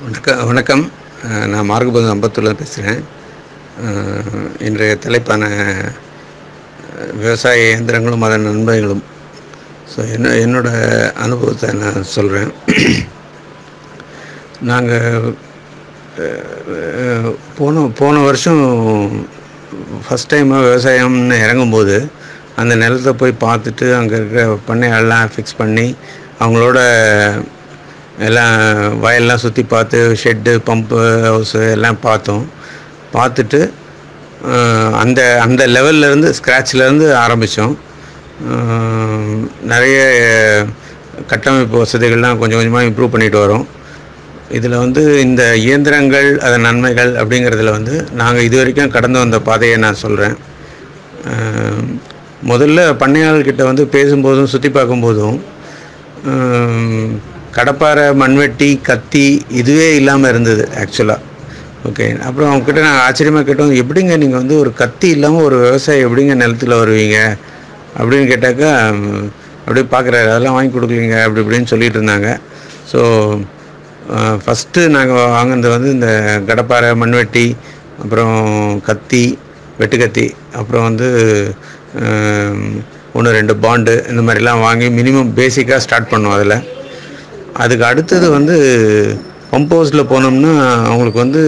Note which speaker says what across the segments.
Speaker 1: வணக்கம். நான் மார்கபதம் அம்பத்தூர்ல பேசுகிறேன். இன்றைய தலைப்பான விவசாய இயந்திரங்களும் அதன் நன்மைகளும். ஸோ என்னோடய அனுபவத்தை நான் சொல்கிறேன். நாங்கள் போன வருஷம் ஃபஸ்ட் டைமாக விவசாயம்னு இறங்கும்போது அந்த நிலத்தை போய் பார்த்துட்டு அங்கே இருக்கிற பண்ணையெல்லாம் ஃபிக்ஸ் பண்ணி அவங்களோட எல்லாம் வயல்லாம் சுற்றி பார்த்து ஷெட்டு பம்பு ஹவுஸு எல்லாம் பார்த்துட்டு அந்த அந்த லெவல்லேருந்து ஸ்க்ராட்ச்லேருந்து ஆரம்பித்தோம். நிறைய கட்டமைப்பு வசதிகள்லாம் கொஞ்சம் கொஞ்சமாக இம்ப்ரூவ் பண்ணிட்டு வரோம். இதில் இந்த இயந்திரங்கள் அதன் நன்மைகள் அப்படிங்கிறதுல நாங்கள் இது வரைக்கும் கடந்து வந்த பாதையை நான் சொல்கிறேன். முதல்ல பண்ணையாளர்கிட்ட பேசும்போதும் சுற்றி பார்க்கும்போதும் கடப்பாரை, மண்வெட்டி, கத்தி இதுவே இல்லாமல் இருந்தது ஆக்சுவலாக. ஓகே, அப்புறம் அவங்கக்கிட்ட நாங்கள் ஆச்சரியமாக கேட்டோம், எப்படிங்க நீங்கள் ஒரு கத்தி இல்லாமல் ஒரு விவசாயி எப்படிங்க நிலத்தில் வருவீங்க அப்படின்னு கேட்டாக்கா அப்படியே பார்க்குறாரு, அதெல்லாம் வாங்கி கொடுக்கலீங்க அப்படி இப்படின்னு சொல்லிகிட்டு இருந்தாங்க. ஸோ ஃபஸ்ட்டு நாங்கள் வாங்கினது இந்த கடப்பாரை, மண்வெட்டி, அப்புறம் கத்தி, வெட்டுக்கத்தி, அப்புறம் 1-2 பாண்டு இந்த மாதிரிலாம் வாங்கி மினிமம் பேசிக்காக ஸ்டார்ட் பண்ணோம். அதுக்கு அடுத்தது பம்ப் ஹவுஸில் போனோம்னா அவங்களுக்கு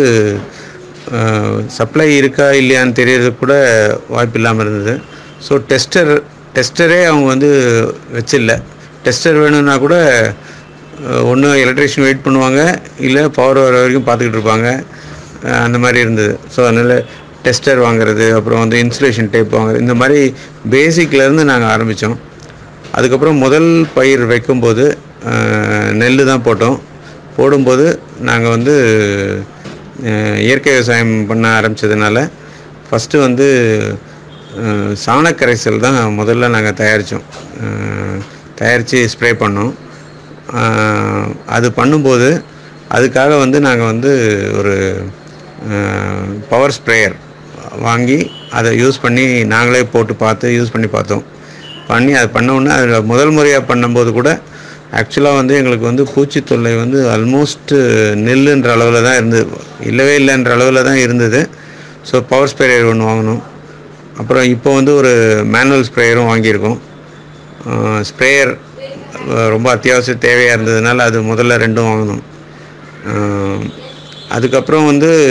Speaker 1: சப்ளை இருக்கா இல்லையான்னு தெரியறதுக்கு கூட வாய்ப்பு இல்லாமல் இருந்தது. ஸோ டெஸ்டரே அவங்க வச்சில்ல. டெஸ்டர் வேணும்னா கூட ஒன்று எலக்ட்ரிஷியன் வெயிட் பண்ணுவாங்க, இல்லை பவர் வர வரைக்கும் பார்த்துக்கிட்டு இருப்பாங்க, அந்த மாதிரி இருந்தது. ஸோ அதனால் டெஸ்டர் வாங்குறது, அப்புறம் இன்சுலேஷன் டேப் வாங்குறது, இந்த மாதிரி பேசிக்லேருந்து நாங்கள் ஆரம்பித்தோம். அதுக்கப்புறம் முதல் பயிர் வைக்கும்போது நெல் தான் போடும்போது நாங்கள் இயற்கை விவசாயம் பண்ண ஆரம்பித்ததுனால ஃபஸ்ட்டு சாணக்கரைசல் தான் முதல்ல நாங்கள் தயாரித்து ஸ்ப்ரே பண்ணோம். அது பண்ணும்போது அதுக்காக நாங்கள் ஒரு பவர் ஸ்ப்ரேயர் வாங்கி அதை யூஸ் பண்ணி நாங்களே யூஸ் பண்ணி பார்த்தோம். அது பண்ணோன்னே அதில் முதல் முறையாக பண்ணும்போது கூட ஆக்சுவலாக எங்களுக்கு பூச்சி தொல்லை ஆல்மோஸ்ட் நெல்லுன்ற அளவில் தான் இருந்தது, இல்லவே இல்லைன்ற அளவில் தான் இருந்தது. ஸோ பவர் ஸ்ப்ரேயர் ஒன்று வாங்கினோம். அப்புறம் இப்போ ஒரு மேனுவல் ஸ்ப்ரேயரும் வாங்கியிருக்கோம். ஸ்ப்ரேயர் ரொம்ப அத்தியாவசிய தேவையாக இருந்ததுனால அது முதல்ல 2 வாங்கினோம். அதுக்கப்புறம்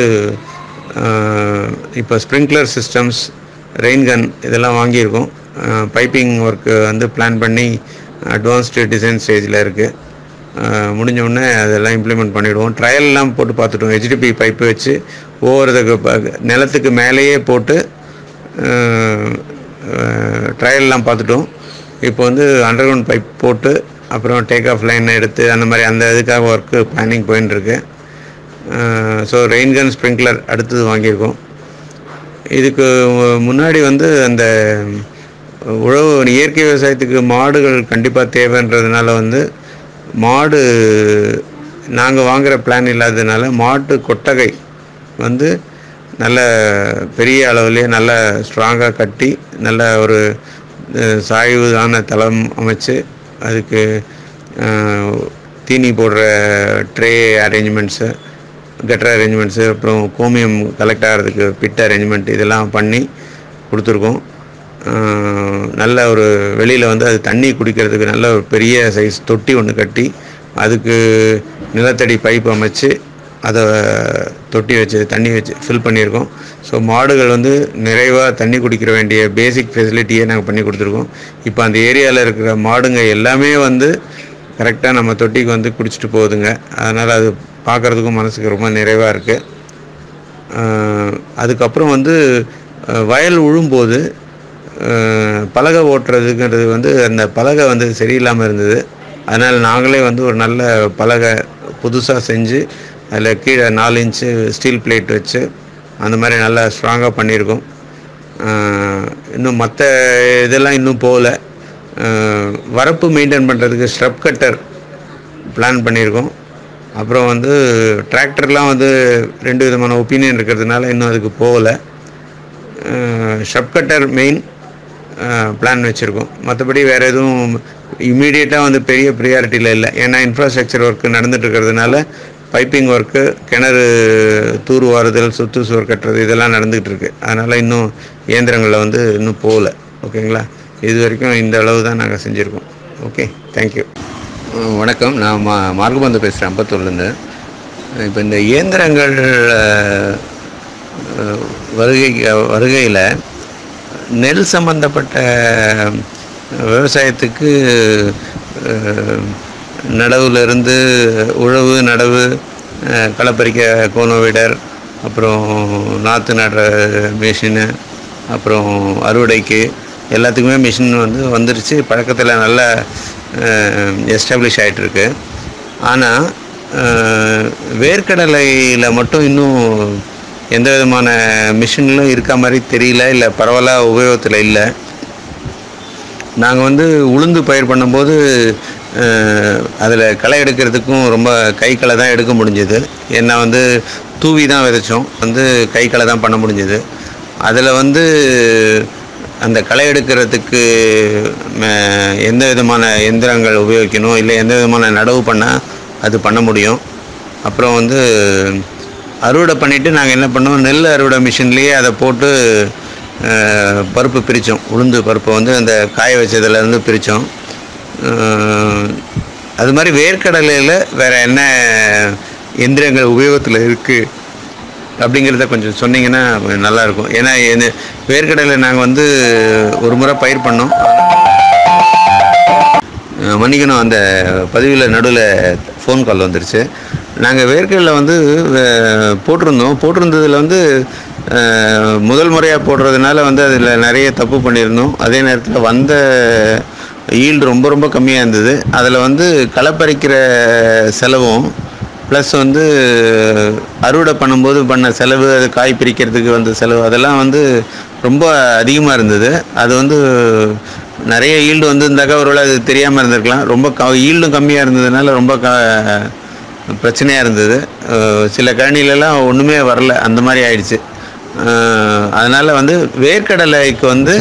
Speaker 1: இப்போ ஸ்ப்ரிங்க்லர் சிஸ்டம்ஸ், ரெயின் கன் இதெல்லாம் வாங்கியிருக்கோம். பைப்பிங் ஒர்க்கு பிளான் பண்ணி அட்வான்ஸ்டு டிசைன் ஸ்டேஜில் இருக்குது. முடிஞ்சோடனே அதெல்லாம் இம்ப்ளிமெண்ட் பண்ணிவிடுவோம். ட்ரையல்லாம் போட்டு பார்த்துட்டோம். HDP பைப்பு வச்சு ஒவ்வொருத்துக்கு நிலத்துக்கு மேலேயே போட்டு ட்ரையல்லாம் பார்த்துட்டோம். இப்போ அண்டர் கிரவுண்ட் பைப் போட்டு அப்புறம் டேக் ஆஃப் லைன் எடுத்து அந்த மாதிரி அந்த இதுக்காக ஒர்க்கு பிளானிங் போயின்ட்டுருக்கு. ஸோ ரெயின் கன், ஸ்ப்ரிங்க்லர் அடுத்தது வாங்கியிருக்கோம். இதுக்கு முன்னாடி அந்த உழவு இயற்கை விவசாயத்துக்கு மாடுகள் கண்டிப்பாக தேவைன்றதுனால மாடு நாங்கள் வாங்குகிற பிளான் இல்லாததுனால மாட்டு கொட்டகை நல்ல பெரிய அளவுலேயே நல்ல ஸ்ட்ராங்காக கட்டி நல்ல ஒரு சாய்வான தளம் அமைச்சு அதுக்கு தீனி போடுற ட்ரே அரேஞ்ச்மெண்ட்ஸு, கட்டர் அரேஞ்ச்மெண்ட்ஸு, அப்புறம் கோமியம் கலெக்ட் ஆகிறதுக்கு பிட் அரேஞ்ச்மெண்ட் இதெல்லாம் பண்ணி கொடுத்துருக்கோம். நல்ல ஒரு வெளியில் அது தண்ணி குடிக்கிறதுக்கு நல்ல ஒரு பெரிய சைஸ் தொட்டி ஒன்று கட்டி அதுக்கு நிலத்தடி பைப் அமைச்சு அதை தொட்டி வச்சு தண்ணி வச்சு ஃபில் பண்ணியிருக்கோம். ஸோ மாடுகள் நிறைவாக தண்ணி குடிக்கிற வேண்டிய பேசிக் ஃபெசிலிட்டியே நாங்கள் பண்ணி கொடுத்துருக்கோம். இப்போ அந்த ஏரியாவில் இருக்கிற மாடுங்க எல்லாமே கரெக்டாக நம்ம தொட்டிக்கு குடிச்சிட்டு போகுதுங்க. அதனால் அது பார்க்குறதுக்கும் மனசுக்கு ரொம்ப நிறைவாக இருக்குது. அதுக்கப்புறம் வயல் உழும்போது பலகை ஓட்டுறதுங்கிறது அந்த பலகை சரியில்லாமல் இருந்தது. அதனால் நாங்களே ஒரு நல்ல பலகை புதுசாக செஞ்சு அதில் கீழே 4 இன்ச்சு ஸ்டீல் பிளேட் வச்சு அந்த மாதிரி நல்லா ஸ்ட்ராங்காக பண்ணியிருக்கோம். இன்னும் மற்ற இதெல்லாம் இன்னும் போகல. வரப்பு மெயின்டைன் பண்ணுறதுக்கு ஸ்ட்ரப் கட்டர் பிளான் பண்ணியிருக்கோம். அப்புறம் டிராக்டர்லாம் 2 விதமான ஒப்பீனியன் இருக்கிறதுனால இன்னும் அதுக்கு போகலை. ஸ்ட்ரப் கட்டர் மெயின் பிளான் வச்சுருக்கோம். மற்றபடி வேறு எதுவும் இம்மீடியட்டாக பெரிய ப்ரியாரிட்டியில் இல்லை. ஏன்னா இன்ஃப்ராஸ்ட்ரக்சர் ஒர்க்கு நடந்துகிட்டு இருக்கிறதுனால பைப்பிங் ஒர்க்கு, கிணறு தூர்வாறுதல், சுற்றுச்சுவர் கட்டுறது இதெல்லாம் நடந்துகிட்டு இருக்கு. அதனால் இன்னும் இயந்திரங்களில் வந்து இன்னும் போகல. ஓகேங்களா? இது வரைக்கும் இந்த அளவு தான் நாங்கள் செஞ்சுருக்கோம். Okay, thank you. வணக்கம். நான் மார்கபந்து பேசுகிறேன், அம்பத்தூர்லேருந்து. இப்போ இந்த இயந்திரங்கள் வருகையில் நெல் சம்பந்தப்பட்ட விவசாயத்துக்கு நடவுலேருந்து உழவு, நடவு, களப்பறிக்க கோனோவீடர், அப்புறம் நாற்று நடுற மிஷினு, அப்புறம் அறுவடைக்கு எல்லாத்துக்குமே மிஷின் வந்து வந்துருச்சு. பழக்கத்தில் நல்லா எஸ்டாப்ளிஷ் ஆகிட்டுருக்கு. ஆனால் வேர்க்கடலையில் மட்டும் இன்னும் எந்த விதமான மிஷின்களும் இருக்க மாதிரி தெரியல, இல்லை பரவலாக உபயோகத்தில் இல்லை. நாங்கள் வந்து உளுந்து பயிர் பண்ணும்போது அதில் களை எடுக்கிறதுக்கும் ரொம்ப களை தான் எடுக்க முடிஞ்சது. ஏன்னா வந்து தூவி தான் விதைச்சோம், வந்து களை தான் பண்ண முடிஞ்சது. அதில் வந்து அந்த களை எடுக்கிறதுக்கு எந்த விதமான எந்திரங்கள் உபயோகிக்கணும், இல்லை எந்த விதமான நடவு பண்ணால் அது பண்ண முடியும். அப்புறம் வந்து அறுவடை பண்ணிவிட்டு நாங்கள் என்ன பண்ணோம், நெல் அறுவடை மிஷின்லேயே அதை போட்டு பருப்பு பிரித்தோம். உளுந்து பருப்பை வந்து அந்த காய வச்சதுலேருந்து பிரித்தோம். அது மாதிரி வேர்க்கடலையில் வேறு என்ன எந்திரங்கள் உபயோகத்தில் இருக்குது அப்படிங்கிறத கொஞ்சம் சொன்னீங்கன்னா நல்லாயிருக்கும். ஏன்னா வேர்க்கடலை நாங்கள் வந்து ஒரு முறை பயிர் பண்ணோம். மன்னிக்கணும், அந்த பதிவில் நடுவில் ஃபோன் கால் வந்துருச்சு. நாங்கள் வேர்க்கடலை வந்து போட்டிருந்ததில் வந்து முதல் முறையாக போடுறதுனால வந்து அதில் நிறைய தப்பு பண்ணியிருந்தோம். அதே நேரத்தில் வந்த ஈல்டு ரொம்ப ரொம்ப கம்மியாக இருந்தது. அதில் வந்து களப்பறிக்கிற செலவும் ப்ளஸ் வந்து அறுவடை பண்ணும்போது பண்ண செலவு, அது காய் பிரிக்கிறதுக்கு வந்த செலவு, அதெல்லாம் வந்து ரொம்ப அதிகமாக இருந்தது. அது வந்து நிறைய ஈல்டு வந்திருந்தாக்கா ஒருவேளை அது தெரியாமல் இருந்திருக்கலாம். ரொம்ப ஈல்டும் கம்மியாக இருந்ததுனால ரொம்ப பிரச்சனையாக இருந்தது. சில கழனிலெலாம் ஒன்றுமே வரல, அந்த மாதிரி ஆயிடுச்சு. அதனால் வந்து வேர்க்கடலைக்கு வந்து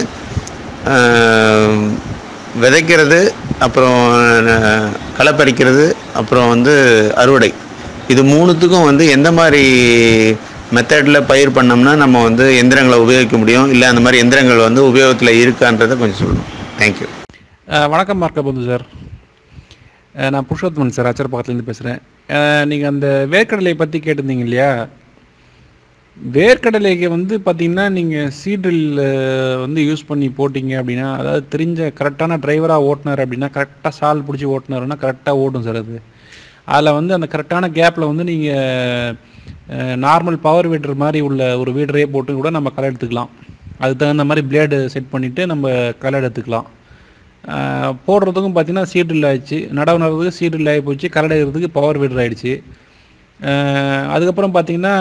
Speaker 1: விதைக்கிறது, அப்புறம் களப்பறிக்கிறது, அப்புறம் வந்து அறுவடை, இது மூணுத்துக்கும் வந்து எந்த மாதிரி மெத்தடில் பயிர் பண்ணோம்னா நம்ம வந்து எந்திரங்களை உபயோகிக்க முடியும், இல்லை அந்த மாதிரி எந்திரங்கள் வந்து உபயோகத்தில் இருக்கான்றதை கொஞ்சம் சொல்லணும். தேங்க்யூ.
Speaker 2: வணக்கம் மார்கபந்து சார். நான் புருஷோத்தமன் சார், அச்சரப்பாக்கத்துலேருந்து பேசுகிறேன். நீங்கள் அந்த வேர்க்கடலை பற்றி கேட்டிருந்தீங்க இல்லையா? வேர்க்கடலைக்கு வந்து பார்த்திங்கன்னா நீங்கள் சீட்ரில் வந்து யூஸ் பண்ணி போட்டிங்க அப்படின்னா, அதாவது தெரிஞ்ச கரெக்டான டிரைவராக ஓட்டினார் அப்படின்னா, கரெக்டாக சால் பிடிச்சி ஓட்டினாருன்னா கரெக்டாக ஓடும் சார். அது அதில் வந்து அந்த கரெக்டான கேப்பில் வந்து நீங்கள் நார்மல் பவர் வீடர் மாதிரி உள்ள ஒரு வீடரே போட்டு கூட நம்ம களை எடுத்துக்கலாம். அதுக்கு தகுந்த மாதிரி பிளேடு செட் பண்ணிவிட்டு நம்ம களை எடுத்துக்கலாம். போடுறதுக்கும் பார்த்திங்கன்னா சீட்ரில் ஆகிடுச்சு, நடவு நடுறதுக்கு சீட்ரில் ஆகி போச்சு, களை எடுக்கிறதுக்கு பவர் வீடர் ஆகிடுச்சு. அதுக்கப்புறம் பார்த்திங்கன்னா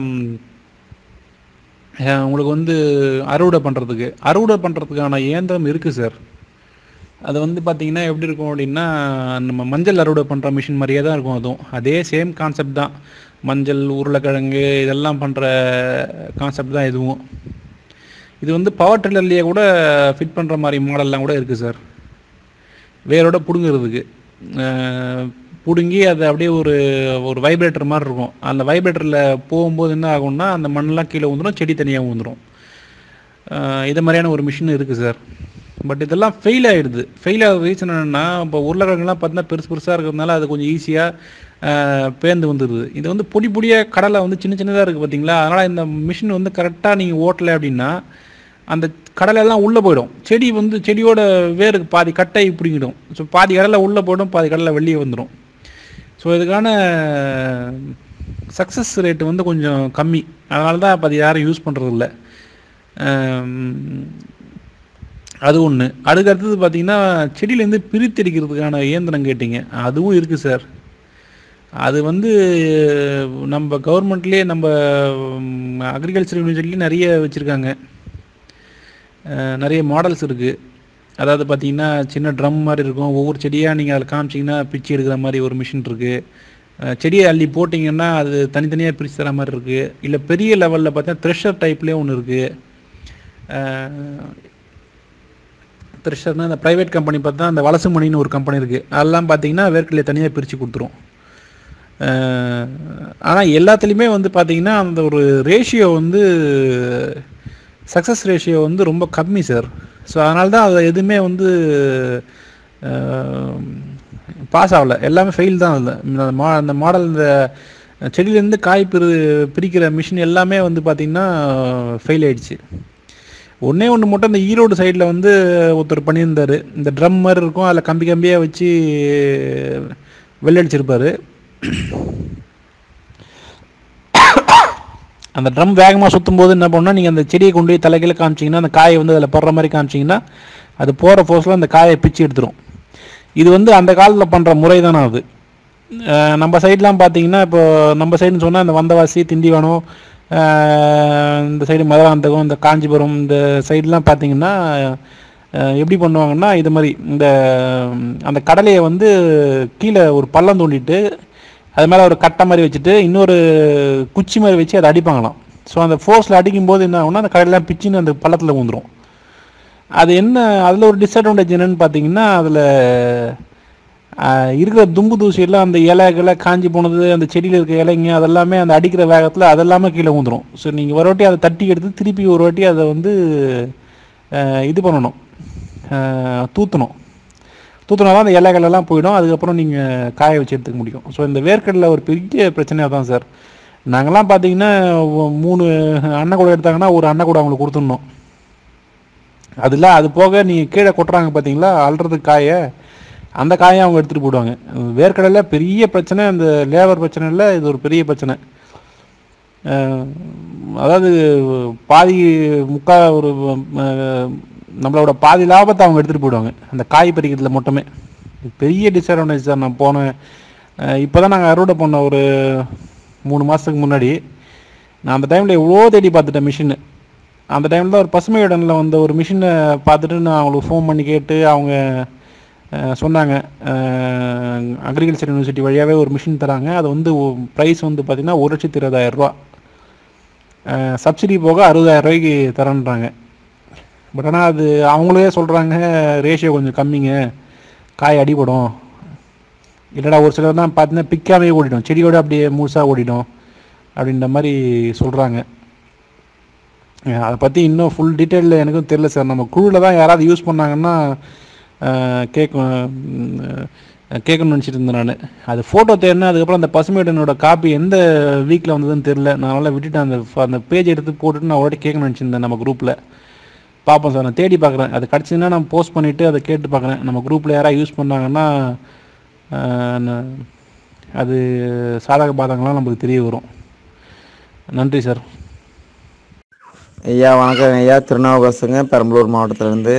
Speaker 2: உங்களுக்கு வந்து அறுவடை பண்ணுறதுக்கான இயந்திரம் இருக்குது சார். அது வந்து பார்த்திங்கன்னா எப்படி இருக்கும் அப்படின்னா, நம்ம மஞ்சள் அறுவடை பண்ணுற மிஷின் மாதிரியே தான் இருக்கும். அதுவும் அதே சேம் கான்செப்ட் தான். மஞ்சள், உருளைக்கிழங்கு இதெல்லாம் பண்ணுற கான்செப்ட் தான் இதுவும். இது வந்து பவர் டில்லர்லேயே கூட ஃபிட் பண்ணுற மாதிரி மாடல்லாம் கூட இருக்குது சார். வேரோட பிடுங்கிறதுக்கு பிடுங்கி அது அப்படியே ஒரு வைப்ரேட்டர் மாதிரி இருக்கும். அந்த வைப்ரேட்டரில் போகும்போது என்ன ஆகும்னா அந்த மண்ணெலாம் கீழே வந்துடும், செடி தனியாக வந்துடும். இது மாதிரியான ஒரு மிஷின் இருக்குது சார். பட் இதெல்லாம் ஃபெயில் ஆகிடுது. ஃபெயில் ஆகிற ரீசன் என்னென்னா, இப்போ உருளைக்கிழங்குலாம் பார்த்தீங்கன்னா பெருசாக இருக்கிறதுனால அது கொஞ்சம் ஈஸியாக பேர்ந்து வந்துடுது. இது வந்து பொடியாக கடலை வந்து சின்ன சின்னதாக இருக்குது பார்த்தீங்களா? அதனால் இந்த மிஷின் வந்து கரெக்டாக நீங்கள் ஓட்டலை அப்படின்னா அந்த கடலையெல்லாம் உள்ளே போயிடும். செடியோட வேருக்கு பாதி கட்டை பிடிங்கிடும். ஸோ பாதி கடலை உள்ளே போய்டும், பாதி கடலை வெளியே வந்துடும். ஸோ இதுக்கான சக்ஸஸ் ரேட்டு வந்து கொஞ்சம் கம்மி. அதனால தான் இப்போ அது யாரும் யூஸ் பண்ணுறதில்ல. அது ஒன்று. அடுத்தது பார்த்திங்கன்னா செடியிலேருந்து பிரித்தெடுக்கிறதுக்கான இயந்திரம் கேட்டிங்க, அதுவும் இருக்குது சார். அது வந்து நம்ம கவர்மெண்ட்லேயே, நம்ம அக்ரிகல்ச்சர் யூனிவர்சிட்டிலேயே நிறைய வச்சுருக்காங்க. நிறைய மாடல்ஸ் இருக்குது. அதாவது பார்த்திங்கன்னா சின்ன ட்ரம் மாதிரி இருக்கும். ஒவ்வொரு செடியாக நீங்கள் அதில் காமிச்சிங்கன்னா பிச்சு எடுக்கிற மாதிரி ஒரு மிஷின் இருக்குது. செடியை அள்ளி போட்டிங்கன்னா அது தனித்தனியாக பிரித்து தர மாதிரி இருக்குது. இல்லை பெரிய லெவலில் பார்த்தா த்ரெஷர் டைப்லேயே ஒன்று இருக்குது. த்ரெஷர்னால் அந்த ப்ரைவேட் கம்பெனி பார்த்தா அந்த வலசுமணின்னு ஒரு கம்பெனி இருக்குது. அதெல்லாம் பார்த்திங்கன்னா வேர்க்கடலையை தனியாக பிரித்து கொடுத்துரும். ஆனால் எல்லாத்துலேயுமே வந்து பார்த்திங்கன்னா அந்த ஒரு ரேஷியோ வந்து சக்ஸஸ் ரேஷியோ வந்து ரொம்ப கம்மி சார். ஸோ அதனால தான் அது எதுவுமே வந்து பாஸ் ஆகலை, எல்லாமே ஃபெயில் தான். அதில் அந்த மாடல், இந்த செடியிலேருந்து காய் பிரிக்கிற மிஷின் எல்லாமே வந்து பார்த்திங்கன்னா ஃபெயில் ஆயிடுச்சு. ஒன்று மட்டும் இந்த ஈரோடு சைடில் வந்து ஒருத்தர் பண்ணியிருந்தார். இந்த ட்ரம் மாதிரி இருக்கும், அதில் கம்பி கம்பியாக வச்சு வெள்ளடிச்சிருப்பார். அந்த ட்ரம் வேகமாக சுற்றும் போது என்ன பண்ணால், நீங்கள் அந்த செடியை கொண்டு போய் தலைகீழ காமிச்சிங்கன்னா, அந்த காயை வந்து அதில் போடுற மாதிரி காமிச்சிங்கன்னா, அது போகிற ஃபோர்ஸில் அந்த காயை பிச்சு எடுத்துரும். இது வந்து அந்த காலத்தில் பண்ணுற முறை தானே அது. நம்ம சைட்லாம் பார்த்தீங்கன்னா, இப்போ நம்ம சைடுன்னு சொன்னால் இந்த வந்தவாசி, திண்டிவனம், இந்த சைடு மதுராந்தகம், இந்த காஞ்சிபுரம், இந்த சைட்லாம் பார்த்தீங்கன்னா எப்படி பண்ணுவாங்கன்னா, இது மாதிரி இந்த அந்த கடலையை வந்து கீழே ஒரு பள்ளம் தோண்டிட்டு அது மேலே ஒரு கட்டை மாதிரி வச்சுட்டு இன்னொரு குச்சி மாதிரி வச்சு அதை அடிப்பாங்களாம். ஸோ அந்த ஃபோர்ஸில் அடிக்கும்போது என்ன ஆகும்னா, அந்த கடலைலாம் பிச்சுன்னு அந்த பள்ளத்தில் வந்துடும். அது என்ன, அதில் ஒரு டிஸ்அட்வான்டேஜ் என்னென்னு பார்த்தீங்கன்னா, அதில் இருக்கிற தும்பு தூசியெல்லாம், அந்த இலைகளை காஞ்சி போனது, அந்த செடியில் இருக்க இலைங்க அதெல்லாமே அந்த அடிக்கிற வேகத்தில் அதெல்லாமே கீழே வந்துடும். ஸோ நீங்கள் ஒரு வாட்டி அதை தட்டி எடுத்து திருப்பி ஒரு வாட்டி அதை வந்து இது பண்ணணும், தூற்றணும் தான் அந்த இலைகளெல்லாம் போயிடும். அதுக்கப்புறம் நீங்கள் காய வச்சு எடுத்துக்க முடியும். ஸோ இந்த வேர்க்கடலை ஒரு பெரிய பிரச்சனையாக தான் சார். நாங்கள்லாம் பார்த்தீங்கன்னா 3 அன்னக்கூடை எடுத்தாங்கன்னா ஒரு அன்னக்கூடை அவங்களுக்கு கொடுத்துடணும். அதில் அது போக நீங்கள் கீழே கொட்டுறாங்க பார்த்தீங்களா அல்றதுக்கு காயை, அந்த காயை அவங்க எடுத்துகிட்டு போயிடுவாங்க. வேர்க்கடலை பெரிய பிரச்சனை, அந்த லேபர் பிரச்சனை இல்லை, இது ஒரு பெரிய பிரச்சனை. அதாவது பாதி ஒரு நம்மளோட பாதி லாபத்தை அவங்க எடுத்துகிட்டு போயிடுவாங்க அந்த காய் பறிக்கிறதுல மட்டுமே. பெரிய டிஸ்அட்வான்டேஜ் சார். நான் போனேன், இப்போ தான் நாங்கள் அறுவடை பண்ண ஒரு 3 மாதத்துக்கு முன்னாடி. நான் அந்த டைமில் எவ்வளோ தேடி பார்த்துட்டேன் மிஷின்னு. அந்த டைமில் தான் ஒரு பசுமை இடனில் வந்த ஒரு மிஷினை பார்த்துட்டு நான் அவங்களுக்கு ஃபோன் பண்ணி கேட்டு அவங்க சொன்னாங்க, அக்ரிகல்ச்சர் யூனிவர்சிட்டி வழியாகவே ஒரு மிஷின் தராங்க. அது வந்து ப்ரைஸ் வந்து பார்த்திங்கன்னா 1,20,000 ரூபா, சப்சிடி போக 60,000 ரூபாய்க்கு தரேன்றாங்க. பட் ஆனால் அது அவங்களே சொல்கிறாங்க ரேஷியோ கொஞ்சம் கம்மிங்க, காய் அடிபடும். இல்லைடா ஒரு சிலர் தான் பார்த்தீங்கன்னா பிக்காமே ஓடிடும், செடியோடு அப்படியே முழுசாக ஓடிடும் அப்படின்ற மாதிரி சொல்கிறாங்க. அதை பற்றி இன்னும் ஃபுல் டீட்டெயிலில் எனக்கும் தெரில சார். நம்ம குழுவில் தான் யாராவது யூஸ் பண்ணாங்கன்னா கேட்கணும்னு நினச்சிட்டு இருந்தேன் நான். அது ஃபோட்டோ தேடினா அதுக்கப்புறம் அந்த பசுமையுடனோட காப்பி எந்த வீக்கில் வந்ததுன்னு தெரில. நான் நல்லா விட்டுட்டேன். அந்த பேஜ் எடுத்து போட்டுட்டு நான் ஒருவாட்டி கேட்கணும்னு நினச்சிருந்தேன். நம்ம குரூப்பில் பார்ப்போம் சார், நான் தேடி பார்க்குறேன். அது கிடச்சிதுன்னா நான் போஸ்ட் பண்ணிவிட்டு அதை கேட்டு பார்க்குறேன். நம்ம குரூப்பில் யாராவது யூஸ் பண்ணாங்கன்னா அது சாதக பாதகங்கள்லாம் நமக்கு தெரிய வரும். நன்றி சார்.
Speaker 3: ஐயா வணக்கம் ஐயா. திருநாவுக்கரசுங்க, பெரம்பலூர் மாவட்டத்திலேருந்து.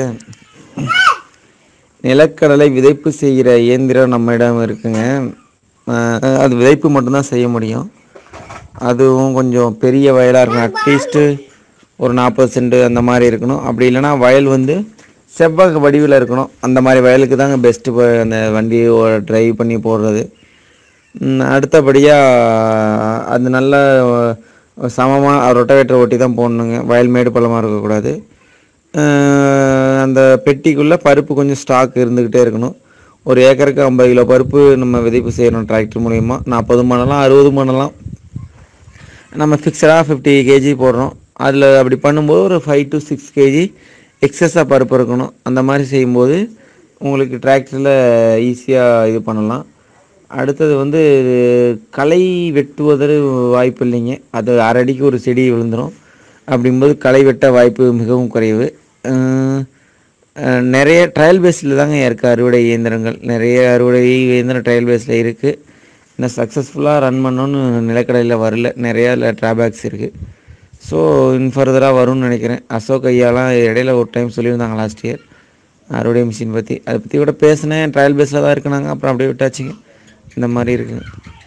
Speaker 3: நிலக்கடலை விதைப்பு செய்கிற இயந்திரம் நம்மிடம் இருக்குங்க. அது விதைப்பு மட்டும்தான் செய்ய முடியும். அதுவும் கொஞ்சம் பெரிய வயலாக இருக்கணும். அட்லீஸ்ட்டு ஒரு 40 சென்ட் அந்த மாதிரி இருக்கணும். அப்படி இல்லைனா வயல் வந்து செவ்வக வடிவில் இருக்கணும். அந்த மாதிரி வயலுக்கு தாங்க பெஸ்ட்டு அந்த வண்டியை ட்ரைவ் பண்ணி போடுறது. அடுத்தபடியாக அது நல்ல சமமாக ரொட்டவேட்டர் ஓட்டி தான் போடணுங்க. வயல் மேடு பள்ளமாக இருக்கக்கூடாது. அந்த பெட்டிக்குள்ளே பருப்பு கொஞ்சம் ஸ்டாக் இருந்துக்கிட்டே இருக்கணும். ஒரு ஏக்கருக்கு 50 கிலோ பருப்பு நம்ம விதைப்பு செய்யணும் டிராக்டர் மூலிமா. 40 பண்ணலாம், 60 பண்ணலாம். நம்ம ஃபிக்ஸடாக 50 கேஜி போடுறோம். அதில் அப்படி பண்ணும்போது ஒரு 5 to 6 கேஜி எக்ஸஸாக பருப்பு இருக்கணும். அந்த மாதிரி செய்யும்போது உங்களுக்கு டிராக்டரில் ஈஸியாக இது பண்ணலாம். அடுத்தது வந்து களை வெட்டுவதற்கு வாய்ப்பு இல்லைங்க. அது 1/2 அடிக்கு ஒரு செடி விழுந்துடும். அப்படிங்கும்போது களை வெட்ட வாய்ப்பு மிகவும் குறைவு. நிறைய ட்ரையல் பேஸில் தாங்க இருக்குது அறுவடை இயந்திரங்கள். நிறைய அறுவடை இயந்திரம் ட்ரையல் பேஸில் இருக்குது. இன்னும் சக்ஸஸ்ஃபுல்லாக ரன் பண்ணணுன்னு நிலக்கடையில் வரல. நிறையா ட்ராபேக்ஸ் இருக்குது. ஸோ ஃபர்தராக வரும்னு நினைக்கிறேன். அசோக் ஐயாலாம் இடையில ஒரு டைம் சொல்லியிருந்தாங்க லாஸ்ட் இயர் அறுவடை மிஷின் பற்றி. அதை பற்றி கூட பேசினேன். ட்ரையல் பேஸில் தான் இருக்குனாங்க. அப்புறம் அப்படியே விட்டாச்சுங்க. இந்த மாதிரி இருக்குங்க.